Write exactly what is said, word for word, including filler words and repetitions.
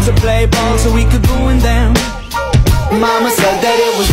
to play ball so we could ruin them. Mama said that it was